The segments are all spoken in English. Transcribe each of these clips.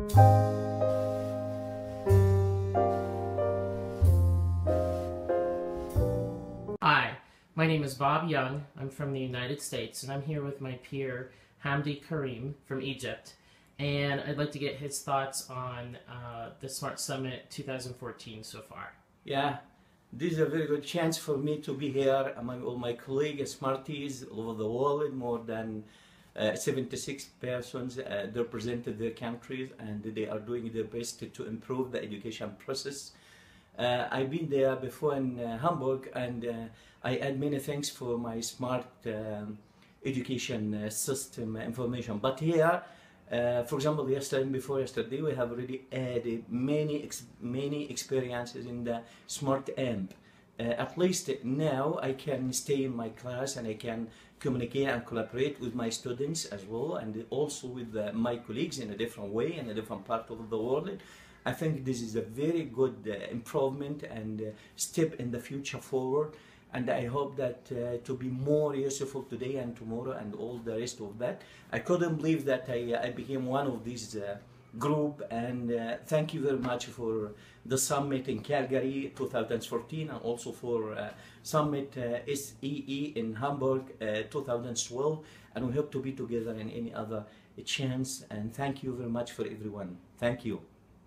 Hi, my name is Bob Young. I'm from the United States, and I'm here with my peer Hamdi Karim from Egypt. And I'd like to get his thoughts on the Smart Summit 2014 so far. Yeah, this is a very good chance for me to be here among all my colleagues, Smarties all over the world. More than 76 persons represented their countries, and they are doing their best to improve the education process. I've been there before in Hamburg, and I add many thanks for my smart education system information. But here, for example, yesterday and before yesterday, we have already added many experiences in the smart amp. At least now I can stay in my class and I can communicate and collaborate with my students as well, and also with my colleagues in a different way in a different part of the world. I think this is a very good improvement and step in the future forward, and I hope that to be more useful today and tomorrow and all the rest of that. I couldn't believe that I became one of these group, and thank you very much for the summit in Calgary 2014, and also for summit SEE in Hamburg 2012, and we hope to be together in any other chance. And thank you very much for everyone. Thank you.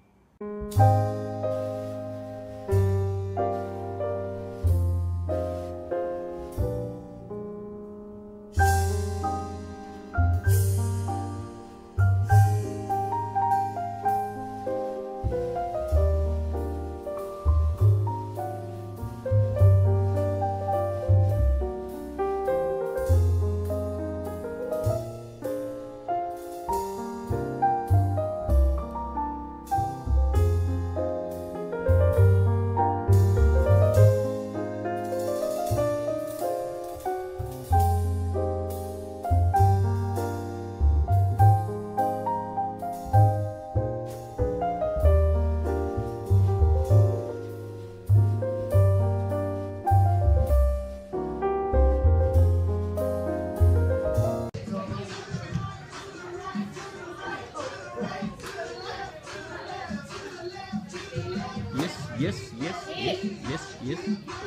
Yes.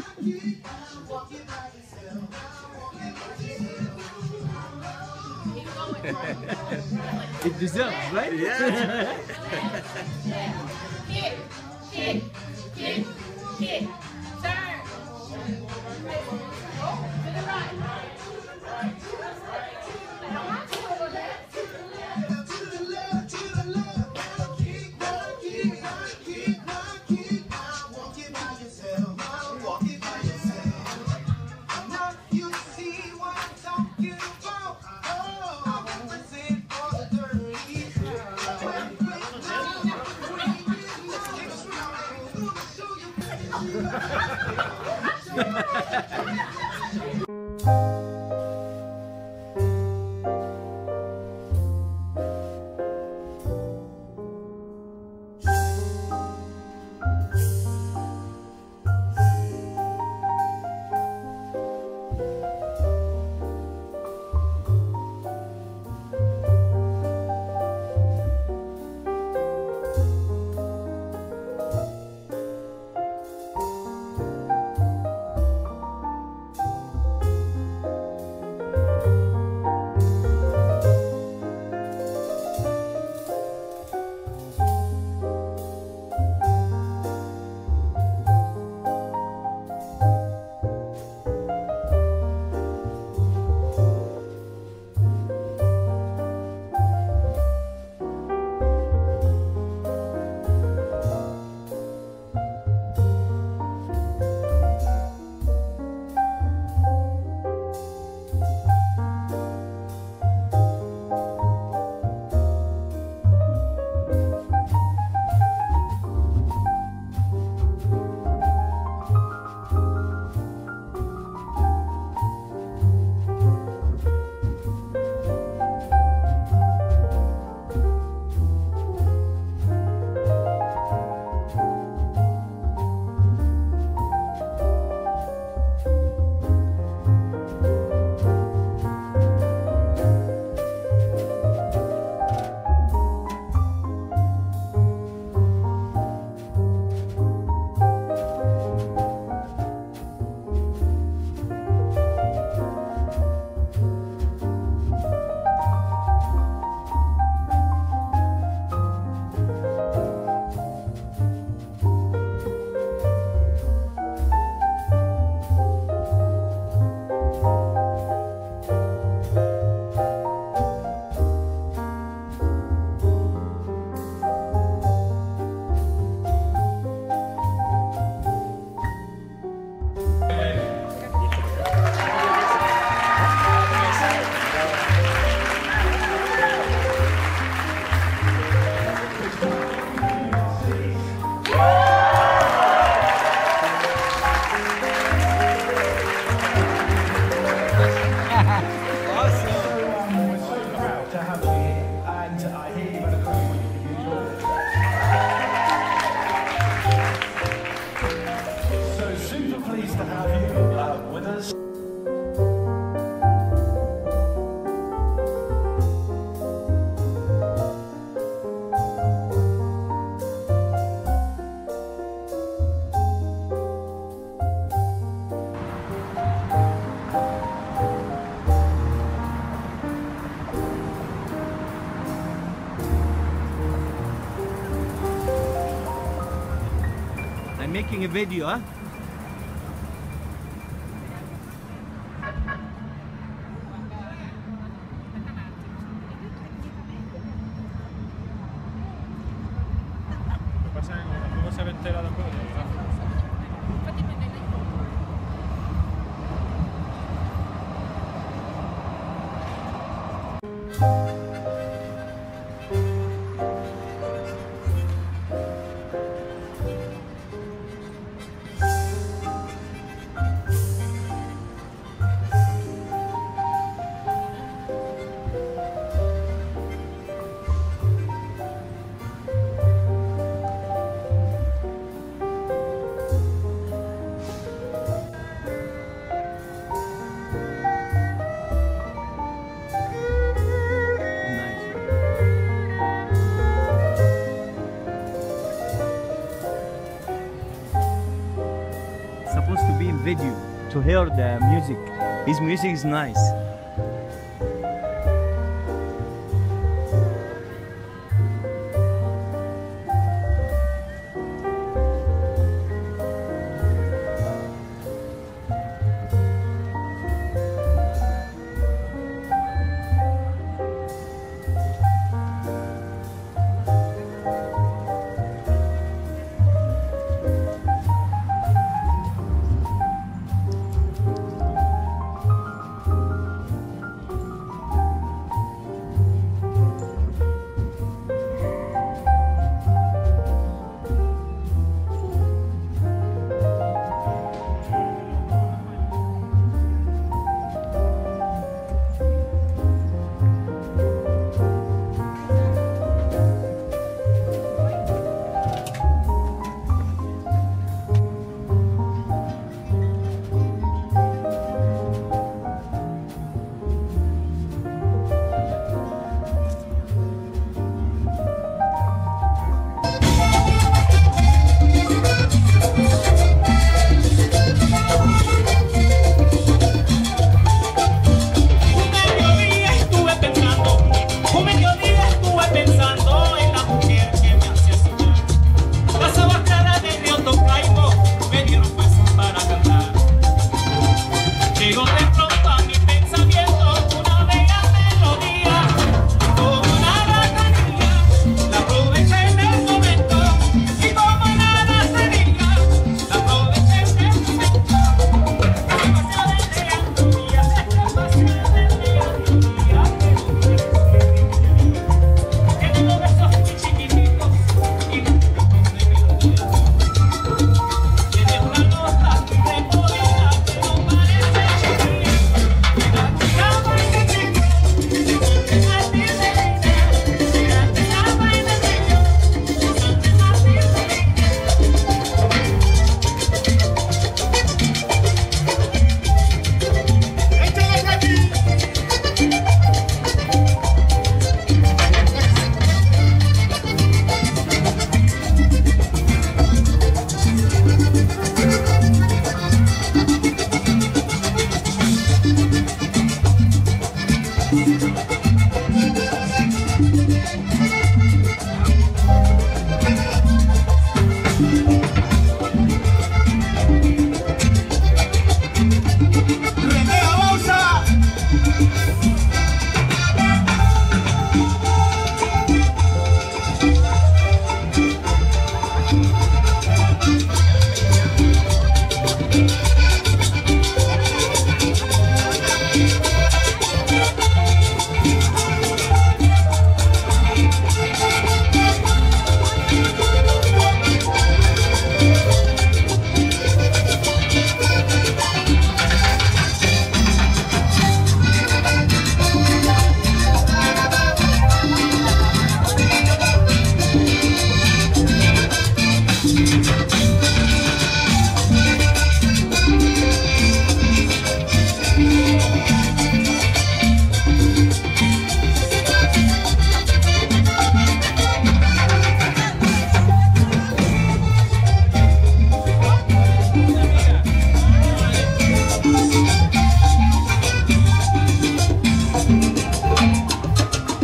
It deserves, right? Yeah. Kick. Turn. To the right. Ha ha ha! making a video, huh? Pasa que como tampoco se ve entera tampoco. Supposed to be in video to hear the music. His music is nice.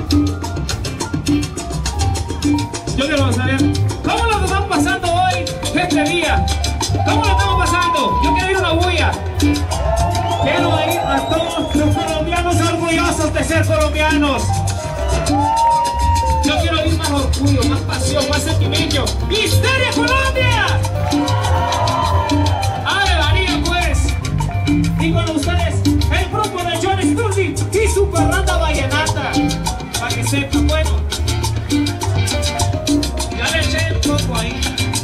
Yo quiero saber cómo lo están pasando hoy este día. ¿Cómo lo estamos pasando? Yo quiero ir a una bulla. Quiero ir a todos los colombianos orgullosos de ser colombianos. Yo quiero ir más orgullo, más pasión, más sentimiento. ¡Misteria Colombia! ¡Ave María, pues! Y con ustedes, el grupo de John Sturzy y su parranda vallenata. Para que sepan, bueno. Ya le eché un poco ahí.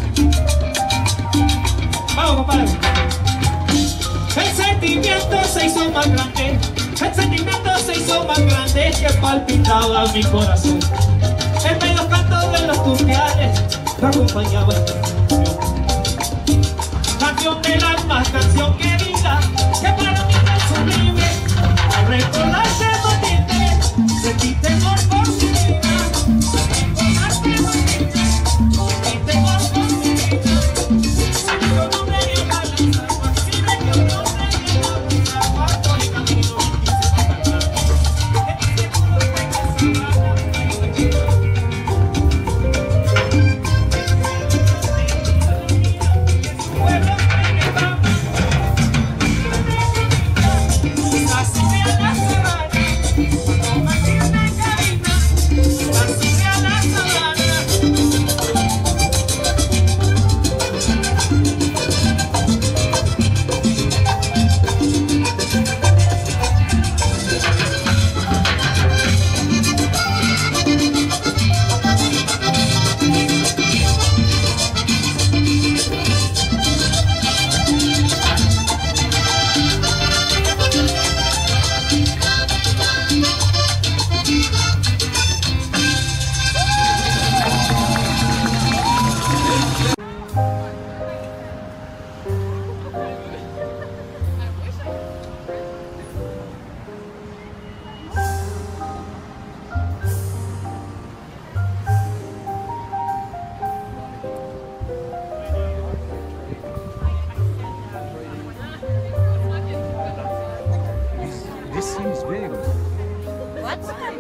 Vamos, compadre. El sentimiento se hizo más grande. El sentimiento se hizo más grande que palpitaba mi corazón. El medio canto de los turbiales me acompañaba esta canción. Canción del alma, canción querida, que para mí es sublime. Al recordarte matiste, sentí temor por mi vida. Recordarte matiste, sentí temor por mi vida. Si yo no me dio la lanza, si me dio no me dio la lanza, cuarto y camino y quise matar. En ese mundo que se habla, This seems big. What?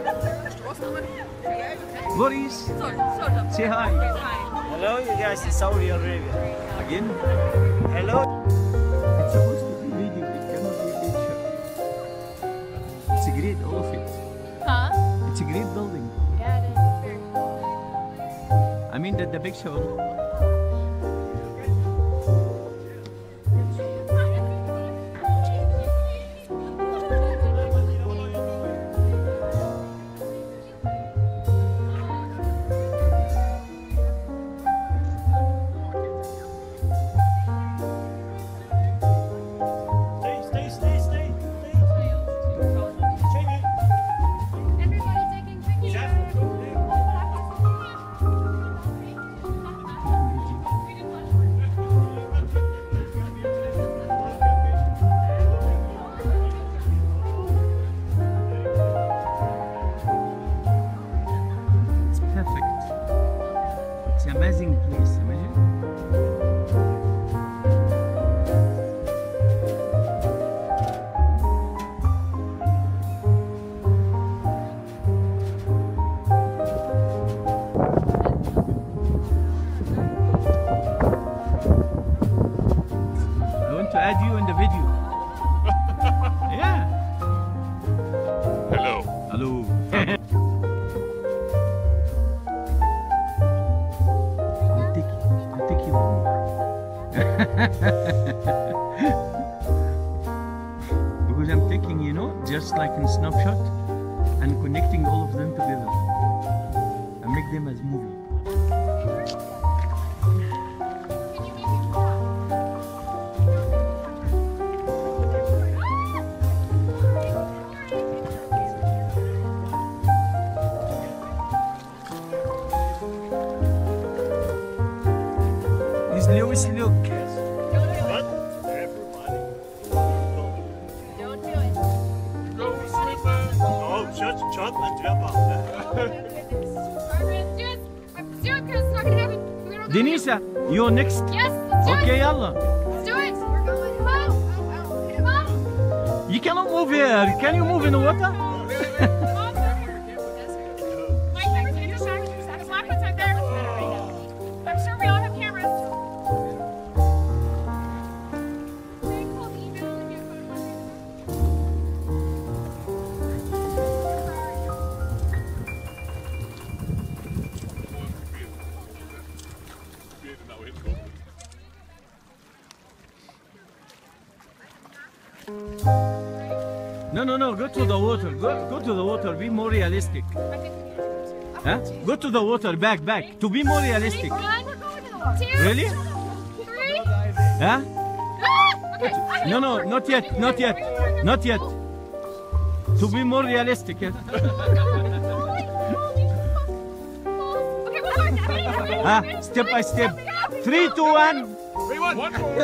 Boris, say hi. Hello, you guys in Saudi Arabia. Again? Hello. It's supposed to be video, it cannot be picture. It's a great, all of it. Huh? It's a great building. Yeah, it is. Very cool. I mean that the picture. Stay. Everybody taking pictures. It's perfect. It's an amazing place, imagine. I want to add you in the video. Yeah. Hello. I'll take you with me. Because I'm taking, just like in snapshot and connecting all of them together and make them as movie. Is Lewis look? What? Everybody. Don't do it. Oh, shut the jump up. Let's do it because it's not going to happen. We don't go Denisa, you're next. Yes, let's do Okay, it. yalla. Let's do it. We're going. Come on. Come on. You cannot move here. Can you move in the water? Come on. Mike, take your shot. The black one's right there. I'm sure we all have cameras. No, go to the water. Go to the water. Be more realistic. Huh? Go to the water. Back. To be more realistic. Really? Huh? No, not yet. To be more realistic. Yes. Step by step. 3, 2, 1. 3, 1. One more.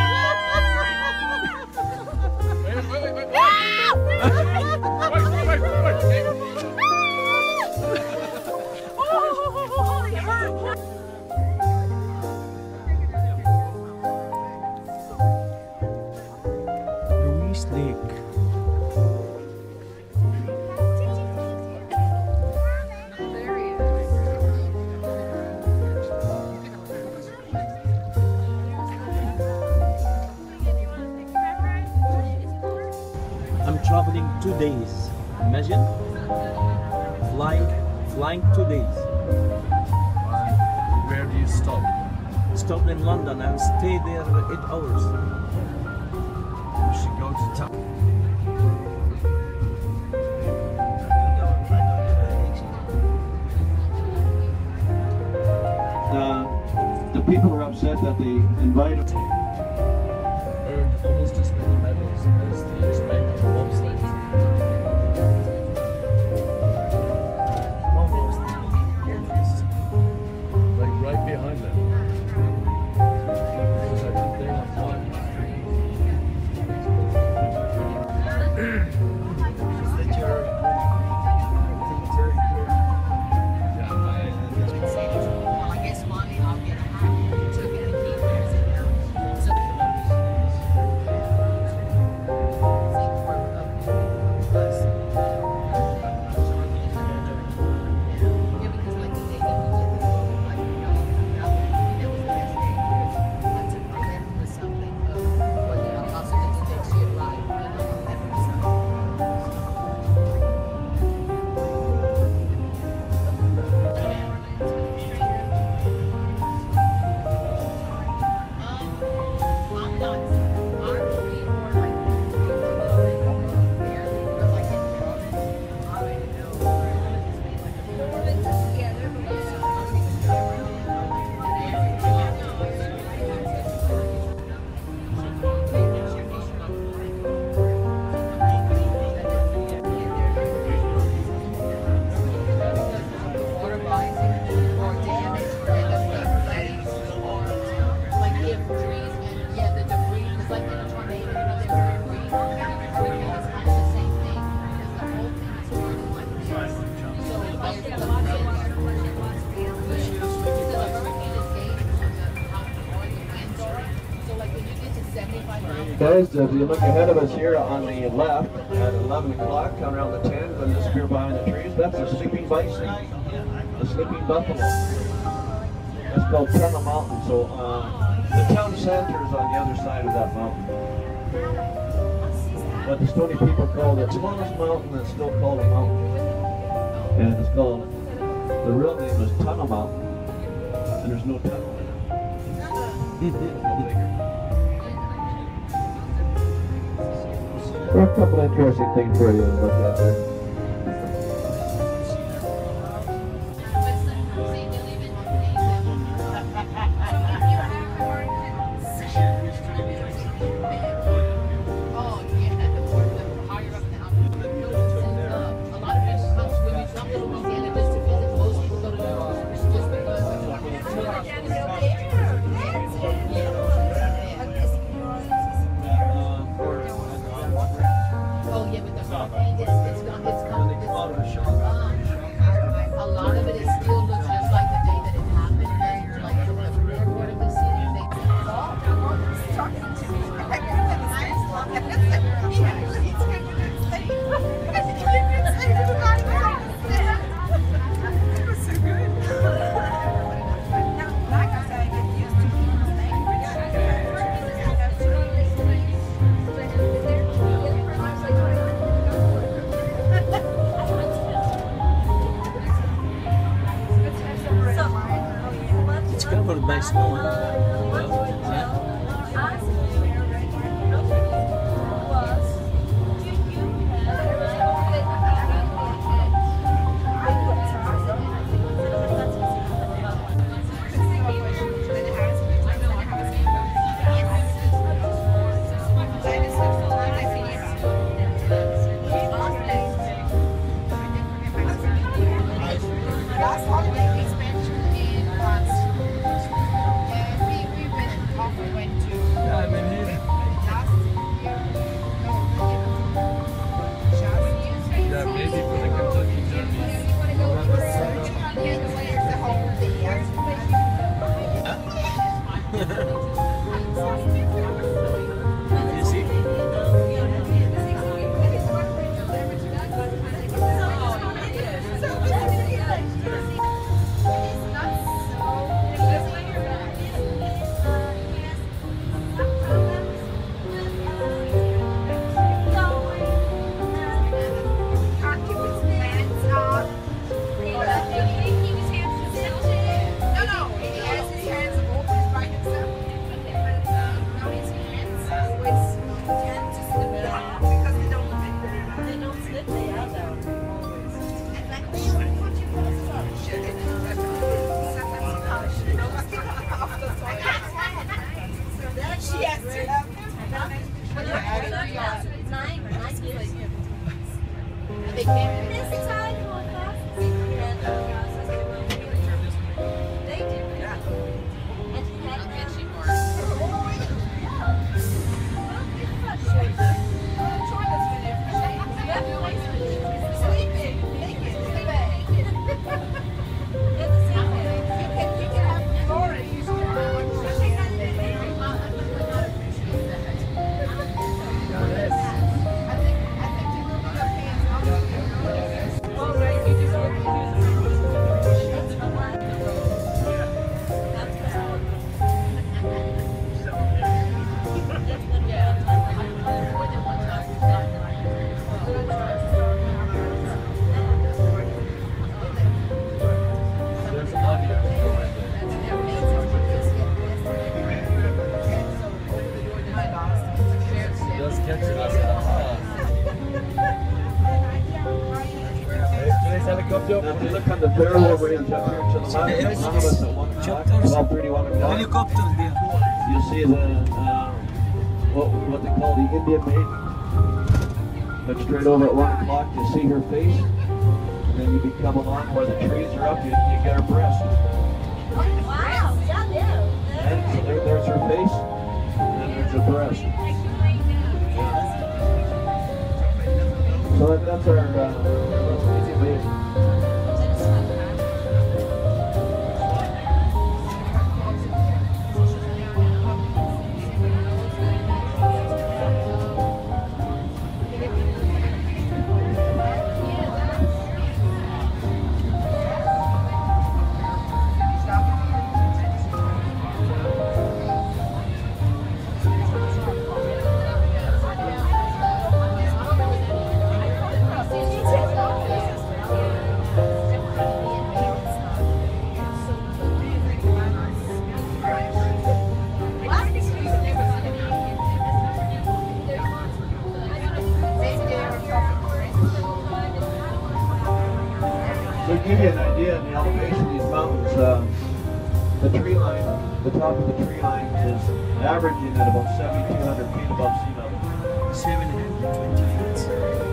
Louise Lake. I'm traveling 2 days. Imagine flying 2 days. Where do you stop? Stop in London and stay there 8 hours. You should go to town. The people are upset that they invited. Earned almost as many medals as the Jamaican bobsled. Almost. Like right behind them. Because I think they have one. Guys, if you look ahead of us here on the left at 11 o'clock, coming around the 10, going to disappear behind the trees, that's a sleeping bison, a sleeping buffalo. It's called Tunnel Mountain. So the town center is on the other side of that mountain. But the Stony people call it the smallest mountain that's still called a mountain. And it's called, the real name is Tunnel Mountain. And there's no tunnel in it. There are a couple interesting things for you to look at there. By snow. Now, if you look on the Barrow Range up here to the left, in front of us at 1 o'clock, 12:31 o'clock, Helicopter there. you'll see the what they call the Indian maiden. But straight over at 1 o'clock, you see her face, and then you come along where the trees are up, you get her breast. Wow, yeah, yeah. And so there's her face, and then there's her breast. So that's our Indian maiden. To give you an idea of the elevation of these mountains, the tree line, the top of the tree line is averaging at about 7,200 feet above sea level. 720 feet.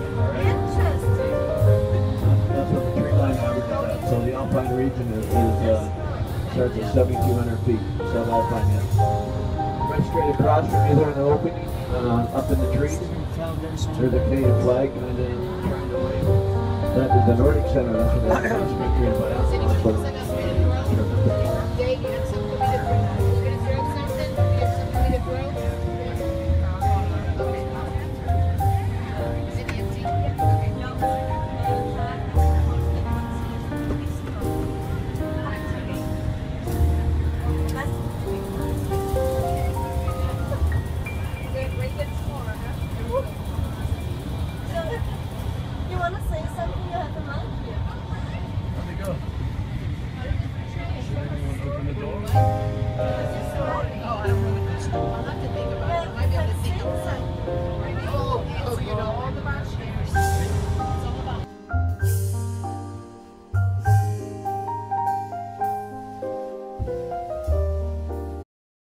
That's what the tree line averages at. So the alpine region starts at 7,200 feet, sub-alpine end. Right straight across from you there in the opening, up in the trees, there's a Canadian flag kind of trying to wave. That is the Nordic Center. That's what they're created by.